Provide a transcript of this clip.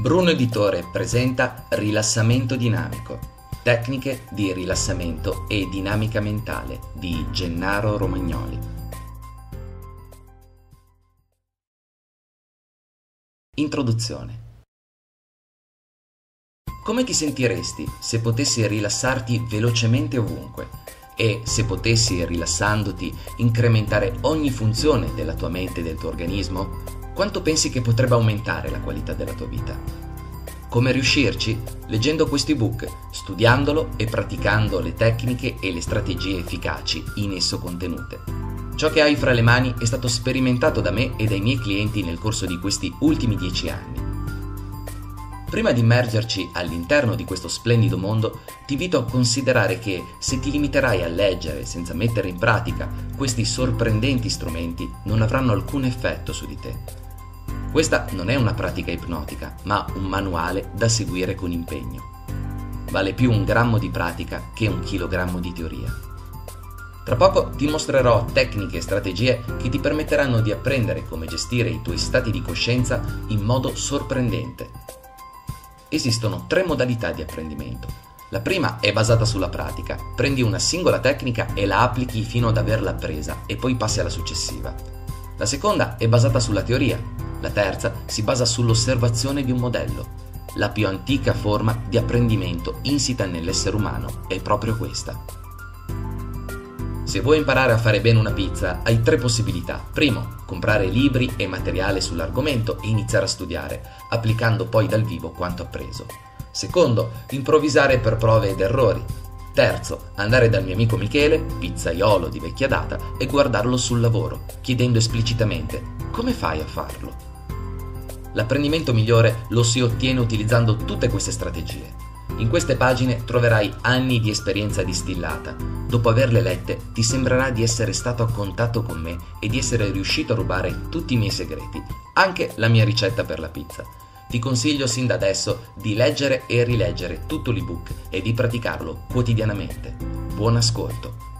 Bruno Editore presenta Rilassamento dinamico, tecniche di rilassamento e dinamica mentale di Gennaro Romagnoli. Introduzione. Come ti sentiresti se potessi rilassarti velocemente ovunque e se potessi, rilassandoti, incrementare ogni funzione della tua mente e del tuo organismo? Quanto pensi che potrebbe aumentare la qualità della tua vita? Come riuscirci? Leggendo questo ebook, studiandolo e praticando le tecniche e le strategie efficaci in esso contenute. Ciò che hai fra le mani è stato sperimentato da me e dai miei clienti nel corso di questi ultimi 10 anni. Prima di immergerci all'interno di questo splendido mondo, ti invito a considerare che se ti limiterai a leggere senza mettere in pratica questi sorprendenti strumenti, non avranno alcun effetto su di te. Questa non è una pratica ipnotica, ma un manuale da seguire con impegno. Vale più un grammo di pratica che un chilogrammo di teoria. Tra poco ti mostrerò tecniche e strategie che ti permetteranno di apprendere come gestire i tuoi stati di coscienza in modo sorprendente. Esistono 3 modalità di apprendimento. La prima è basata sulla pratica. Prendi una singola tecnica e la applichi fino ad averla appresa e poi passi alla successiva. La seconda è basata sulla teoria. La terza si basa sull'osservazione di un modello. La più antica forma di apprendimento insita nell'essere umano è proprio questa. Se vuoi imparare a fare bene una pizza, hai 3 possibilità. Primo, comprare libri e materiale sull'argomento e iniziare a studiare, applicando poi dal vivo quanto appreso. Secondo, improvvisare per prove ed errori. Terzo, andare dal mio amico Michele, pizzaiolo di vecchia data, e guardarlo sul lavoro, chiedendo esplicitamente: come fai a farlo? L'apprendimento migliore lo si ottiene utilizzando tutte queste strategie. In queste pagine troverai anni di esperienza distillata. Dopo averle lette, ti sembrerà di essere stato a contatto con me e di essere riuscito a rubare tutti i miei segreti, anche la mia ricetta per la pizza. Ti consiglio sin da adesso di leggere e rileggere tutto l'ebook e di praticarlo quotidianamente. Buon ascolto!